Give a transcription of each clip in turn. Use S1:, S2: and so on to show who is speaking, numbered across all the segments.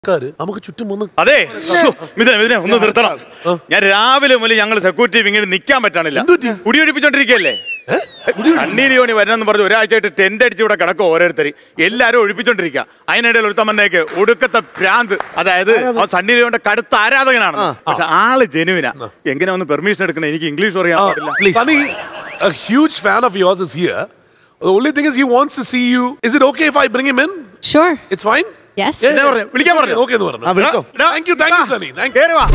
S1: നമുക്ക് ചുറ്റും ഒന്ന്
S2: അതെ മിഥുനെ ഒന്ന് നിർത്തണം. ഞാൻ രാവിലെ മുതൽ ഞങ്ങൾ സെക്യൂരിറ്റി ഇങ്ങനെ നിൽക്കാൻ പറ്റാനില്ല. കുടിയൊഴിപ്പിച്ചോണ്ടിരിക്കല്ലേ. കണ്ണീരിയോണി വരണമെന്ന് പറഞ്ഞു ഒരാഴ്ചയായിട്ട് ടെന്റ് അടിച്ച് ഇവിടെ കിടക്കും ഓരോരുത്തർ. എല്ലാരും ഒഴിപ്പിച്ചോണ്ടിരിക്കുക. അതിനിടയിൽ ഒരു തമ്മന്നേക്ക് ഒടുക്കത്തെ ഭ്രാന്ത്. അതായത് സണ്ണിലിയോന്റെ കടുത്ത ആരാധകനാണ്. പക്ഷെ ആള് ജെനുവിനാ. എങ്ങനെ ഒന്ന് പെർമിഷൻ എടുക്കണം. എനിക്ക് ഇംഗ്ലീഷ് അറിയാൻ പാടില്ല.
S1: Sunny, a huge fan of yours is here. The only thing is he wants to see you. Is it okay if I bring him in?
S3: Sure.
S1: It's fine?
S3: Yes.
S2: വിളിക്കാൻ പറഞ്ഞു.
S1: Okay എന്ന് പറഞ്ഞു. Thank you, Sunny. Thank you.
S2: കേറി വാ.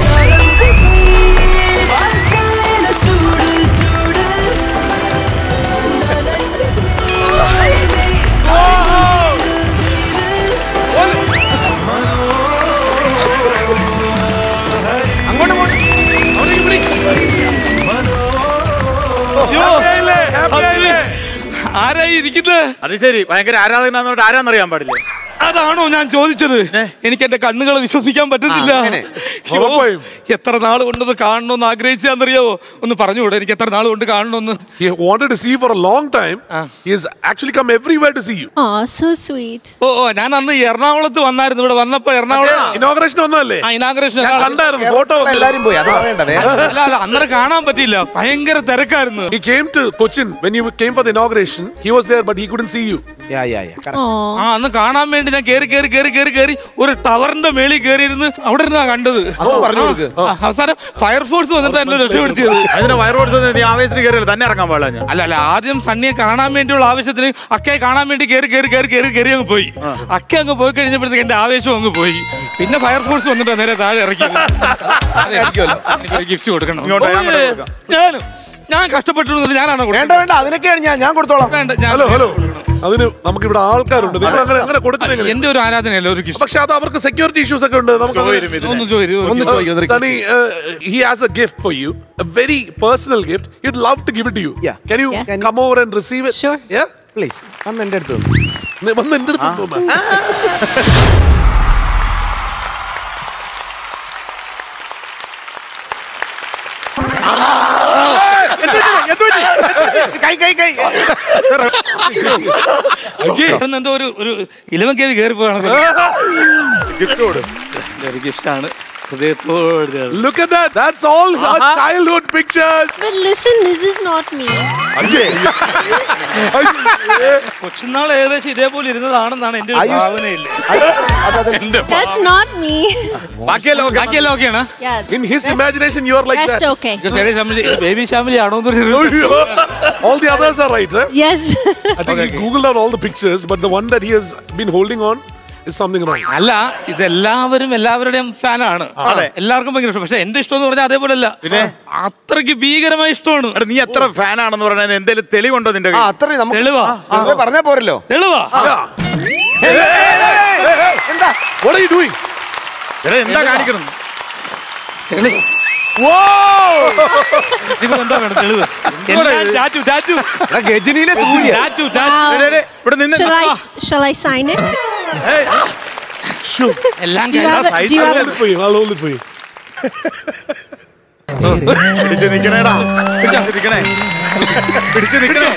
S4: ആരായി ഇരിക്കുന്നത്?
S2: അത് ശരി, ഭയങ്കര ആരാധകനാന്നോട്ട് ആരാന്നറിയാൻ പാടില്ല.
S4: അതാണോ ഞാൻ ചോദിച്ചത്? എനിക്ക് എന്റെ കണ്ണുകളെ വിശ്വസിക്കാൻ പറ്റുന്നില്ല. എത്ര നാൾ കൊണ്ടത് കാണണമെന്ന് ആഗ്രഹിച്ചാന്നറിയാവോ? ഒന്ന് പറഞ്ഞുകൂടെ എനിക്ക് എത്ര നാൾ കൊണ്ട് കാണണമെന്ന്?
S1: He wanted to see you for a long time. He has actually come everywhere to see you.
S3: Oh, so sweet.
S4: ഓ ഞാൻ അന്ന് എറണാകുളത്ത് വന്നായിരുന്നു. ഇവിടെ വന്നപ്പോ എറണാകുളം
S1: ഇനോഗ്രേഷൻ വന്നല്ലേ?
S4: ഇനാഗ്രേഷൻ
S1: കണ്ടായിരുന്നു. ഫോട്ടോ
S5: എല്ലാരും പോയി. അത് പറയണ്ട.
S4: അല്ല അന്നേരം കാണാൻ പറ്റിയില്ല. ഭയങ്കര തിരക്കായിരുന്നു.
S1: He came to Cochin when you came for the inauguration. He was there but he couldn't see you.
S4: അന്ന് കാണാൻ വേണ്ടി ഞാൻ കേറി ഒരു ടവറിന്റെ മേളിൽ കയറിയിരുന്ന് അവിടെ ഇരുന്നാ കണ്ടത്. അവസാനം ഫയർഫോഴ്സ് വന്നിട്ട് എന്നെ രക്ഷപ്പെടുത്തിയത്.
S2: അതിന്റെ ഫയർഫോഴ്സ് ആവേശത്തിന് കയറിയല്ലോ, തന്നെ ഇറങ്ങാൻ പാടില്ല.
S4: അല്ല ആദ്യം സണ്ണിയെ കാണാൻ വേണ്ടിയുള്ള ആവശ്യത്തിന് അക്കയെ കാണാൻ വേണ്ടി കയറി അങ്ങ് പോയി. അക്ക അങ്ങ് പോയി കഴിഞ്ഞപ്പോഴത്തേക്ക് എന്റെ ആവേശം അങ്ങ് പോയി. പിന്നെ ഫയർഫോഴ്സ് വന്നിട്ട് നേരെ താഴെ ഇറക്കി. ഗിഫ്റ്റ് കൊടുക്കണം. ഞാൻ കഷ്ടപ്പെട്ടു. ഞാനാണ്
S5: വേണ്ട അതിനൊക്കെയാണ് ഞാൻ കൊടുത്തോളാം.
S1: ഹലോ അതിന് നമുക്ക് ഇവിടെ ആൾക്കാരുണ്ട്. അങ്ങനെ കൊടുക്കുന്നെങ്കിൽ
S4: എന്റെ ഒരു ആരാധനയല്ല ഒരു ഗിഫ്റ്റ്.
S1: പക്ഷെ അത് അവർക്ക് സെക്യൂരിറ്റി ഇഷ്യൂസ് ഒക്കെ ഉണ്ട്. Sunny, he has a gift for you, a very personal gift. He'd love to give it to you. Can you come over and receive it?
S3: Sure.
S1: Yeah,
S5: please. വന്ന് എന്റെ അടുത്ത്
S1: വന്ന് എന്റെ അടുത്ത്.
S4: എന്തോ ഒരു 11 kg കയറി പോയാണ്. ഇഷ്ടമാണ്.
S1: Look at that. That's all our childhood pictures.
S3: But listen, this is not me.
S4: കൊച്ചുനാൾ ഏകദേശം ഇതേപോലെ ഇരുന്നതാണെന്നാണ് എന്റെ ഭാവനയില്ല.
S3: That's not me.
S4: ബാക്കിയെല്ലാം ഓക്കെയാണ്.
S1: In his imagination, you are like that.
S3: That's okay.
S4: Baby family ആണോ?
S1: All the others are right, right?
S3: Yes.
S1: I think he googled out all the pictures, but the one that he has been holding on is something wrong.
S4: അല്ല എല്ലാവരുടെയും ഫാനാണ്. എല്ലാവർക്കും ഭയങ്കര ഇഷ്ടം. പക്ഷെ എന്റെ ഇഷ്ടം എന്ന് പറഞ്ഞാൽ അതേപോലെ അല്ല. പിന്നെ അത്രയ്ക്ക് ഭീകരമായ ഇഷ്ടമാണ്.
S2: നീ എത്ര ഫാനാണെന്ന് പറഞ്ഞാൽ എന്തെങ്കിലും തെളിവുണ്ടോ നിന്റെ?
S4: തെളിവാ
S5: പറഞ്ഞാ പോരല്ലോ.
S4: തെളിവാ
S5: എന്താ?
S1: What are you doing?
S2: എന്താ കാണിക്കണം?
S4: തെളിവ് എന്താ വേണം? തെളിവ്
S5: ഗജനിയിലെ സൂര്യ.
S3: Shall I sign it?
S1: Sure.
S4: എല്ലാം
S1: I'll hold it for you. I'll hold it for you.
S2: പിടിച്ചു നിക്കണേടാ. പിടിച്ചു നിക്കണേ.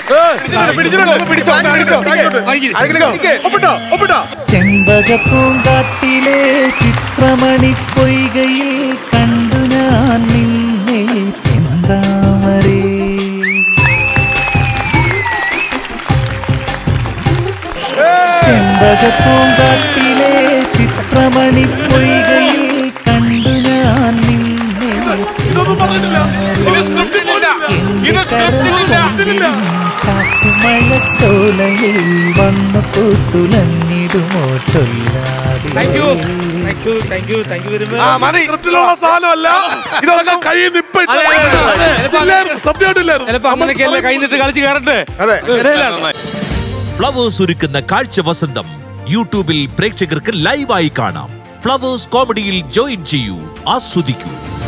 S6: ചെമ്പകപ്പൂങ്കാട്ടിലെ ചിത്രമണി പൊയ്കയിൽ കണ്ടു ഞാൻ നിന്നെ ചെന്താമരേ. ചെമ്പകപ്പൂങ്കാട്ടിലെ ചിത്രമണി പൊയ്കയിൽ കണ്ടു ഞാൻ നിന്നെ ചാക്കുമഴച്ചോലയിൽ വന്നു പൂത്തുലഞ്ഞിടുമോ ചൊല്ലാതെ.
S1: സ്ക്രിപ്റ്റിലുള്ള സാധനമല്ല ഇതൊക്കെ കയ്യിൽ സത്യമായിട്ടില്ലായിരുന്നു.
S4: കൈ നിട്ട് കളിച്ച് കയറട്ടെ.
S7: ഫ്ലവേഴ്സ് ഒരുക്കുന്ന കാഴ്ച വസന്തം യൂട്യൂബിൽ പ്രേക്ഷകർക്ക് ലൈവായി കാണാം. ഫ്ലവേഴ്സ് കോമഡിയിൽ ജോയിൻ ചെയ്യൂ, ആസ്വദിക്കൂ.